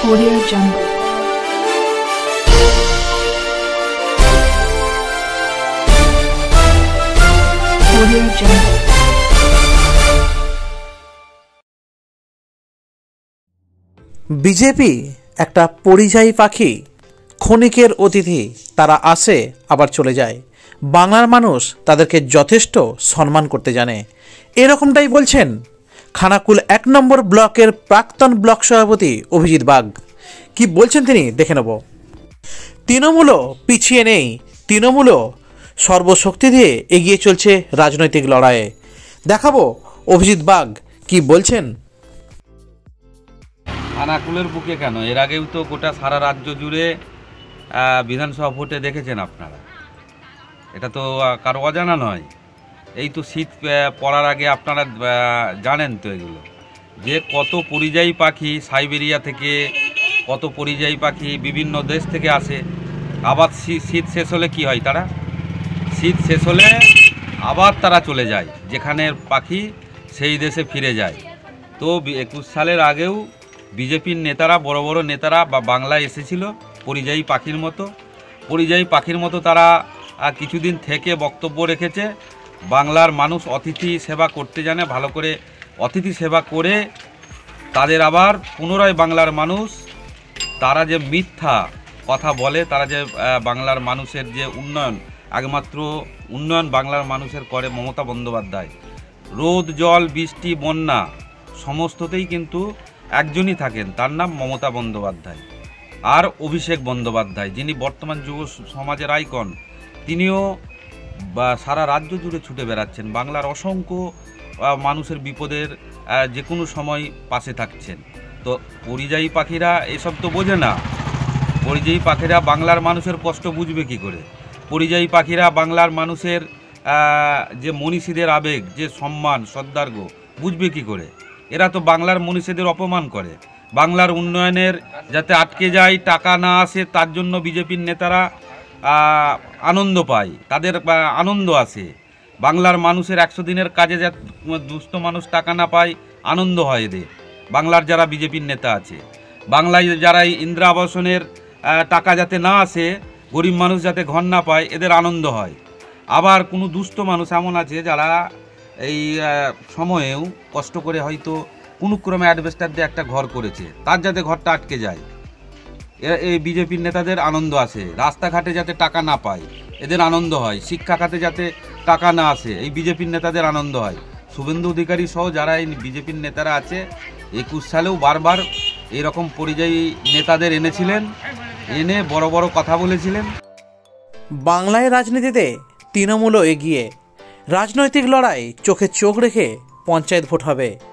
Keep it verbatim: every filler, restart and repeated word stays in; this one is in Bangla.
Audio Jungle. Audio Jungle. BJP একটা পরিযায়ী পাখি, ক্ষণিকের অতিথি। তারা আসে আবার চলে যায়। বাংলার মানুষ তাদেরকে যথেষ্ট সম্মান করতে জানে, এরকমটাই বলছেন খানাকুল এক নম্বর ব্লকের প্রাক্তন ব্লক সভাপতি অভিজিৎ বাগ। কি বলছেন তিনি দেখে নেব। তৃণমূলও পিছিয়ে নেই, তৃণমূলও সর্বশক্তি দিয়ে এগিয়ে চলছে রাজনৈতিক লড়াইয়ে। দেখাবো অভিজিৎ বাগ কি বলছেন। খানাকুলের বুকে কেন, এর আগেও তো গোটা সারা রাজ্য জুড়ে বিধানসভা ভোটে দেখেছেন আপনারা, এটা তো কারো অজানা নয়। এই তো শীত পড়ার আগে আপনারা জানেন তো এগুলো, যে কত পরিযায়ী পাখি সাইবেরিয়া থেকে, কত পরিযায়ী পাখি বিভিন্ন দেশ থেকে আসে। আবার শীত শেষ হলে কি হয়, তারা শীত শেষ হলে আবার তারা চলে যায়, যেখানে পাখি সেই দেশে ফিরে যায়। তো একুশ সালের আগেও বিজেপির নেতারা, বড় বড় নেতারা বা বাংলায় এসেছিল পরিযায়ী পাখির মতো পরিযায়ী পাখির মতো তারা কিছুদিন থেকে বক্তব্য রেখেছে। বাংলার মানুষ অতিথি সেবা করতে জানে, ভালো করে অতিথি সেবা করে তাদের আবার পুনরায় বাংলার মানুষ, তারা যে মিথ্যা কথা বলে, তারা যে বাংলার মানুষের যে উন্নয়ন, একমাত্র উন্নয়ন বাংলার মানুষের করে মমতা বন্দ্যোপাধ্যায়। রোদ, জল, বৃষ্টি, বন্যা সমস্ততেই কিন্তু একজনই থাকেন, তার নাম মমতা বন্দ্যোপাধ্যায়। আর অভিষেক বন্দ্যোপাধ্যায়, যিনি বর্তমান যুব সমাজের আইকন, তিনিও বা সারা রাজ্য জুড়ে ছুটে বেড়াচ্ছেন, বাংলার অসংখ্য মানুষের বিপদের যে কোনো সময় পাশে থাকছেন। তো পরিযায়ী পাখিরা এসব তো বোঝে না। পরিযায়ী পাখিরা বাংলার মানুষের কষ্ট বুঝবে কি করে? পরিযায়ী পাখিরা বাংলার মানুষের যে মনীষীদের আবেগ, যে সম্মান শ্রদ্ধার্ঘ বুঝবে কি করে? এরা তো বাংলার মনীষীদের অপমান করে। বাংলার উন্নয়নের যাতে আটকে যায়, টাকা না আসে, তার জন্য বিজেপির নেতারা আনন্দ পায়, তাদের আনন্দ আসে। বাংলার মানুষের একশো দিনের কাজে যা দুস্থ মানুষ টাকা না পায়, আনন্দ হয় এদের। বাংলার যারা বিজেপির নেতা আছে, বাংলায় যারা ইন্দিরা আবাসনের টাকা যাতে না আসে, গরিব মানুষ যাতে ঘর না পায়, এদের আনন্দ হয়। আবার কোনো দুস্থ মানুষ এমন আছে যারা এই সময়েও কষ্ট করে হয়তো কোনো ক্রমে অ্যাডভেস্টার দিয়ে একটা ঘর করেছে, তার যাতে ঘরটা আটকে যায়, এই বিজেপির নেতাদের আনন্দ আসে। রাস্তাঘাটে যাতে টাকা না পায়, এদের আনন্দ হয়। শিক্ষা খাতে যাতে টাকা না আসে, এই বিজেপির নেতাদের আনন্দ হয়। শুভেন্দু অধিকারী সহ যারা এই বিজেপির নেতারা আছে, একুশ সালেও বারবার এরকম পরিযায়ী নেতাদের এনেছিলেন, এনে বড় বড় কথা বলেছিলেন। বাংলায় রাজনীতিতে তৃণমূলও এগিয়ে। রাজনৈতিক লড়াই চোখে চোখ রেখে পঞ্চায়েত ভোট হবে।